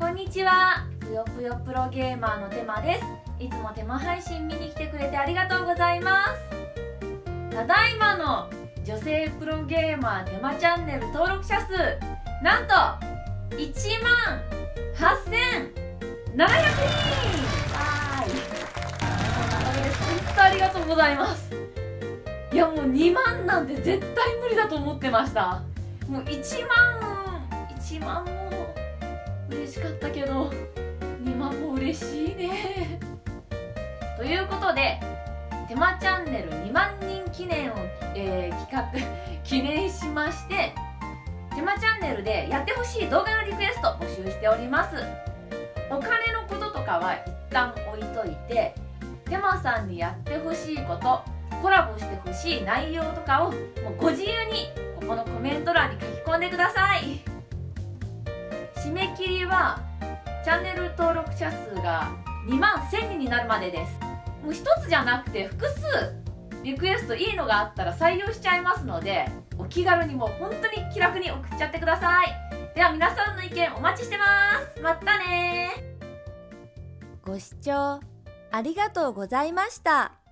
こんにちは。ぷよぷよプロゲーマーのてまです。いつもてま配信見に来てくれてありがとうございます。ただいまの女性プロゲーマーてまチャンネル登録者数なんと1万8700人。わーい、そんなおかげです。本当ありがとうございます。いやもう2万なんて絶対無理だと思ってました。もう1万も嬉しかったけど2万も嬉しいね。ということでてまチャンネル2万人記念を、記念しましててまチャンネルでやってほしい動画のリクエスト募集しております。お金のこととかは一旦置いといててまさんにやってほしいこと、コラボしてほしい内容とかをもうご自由にここのコメント欄に書き込んでください。締め切りはチャンネル登録者数が2万1000人になるまでです。もう一つじゃなくて複数リクエストいいのがあったら採用しちゃいますので、お気軽にもう本当に気楽に送っちゃってください。では皆さんの意見お待ちしてます。またね。 ご視聴ありがとうございました。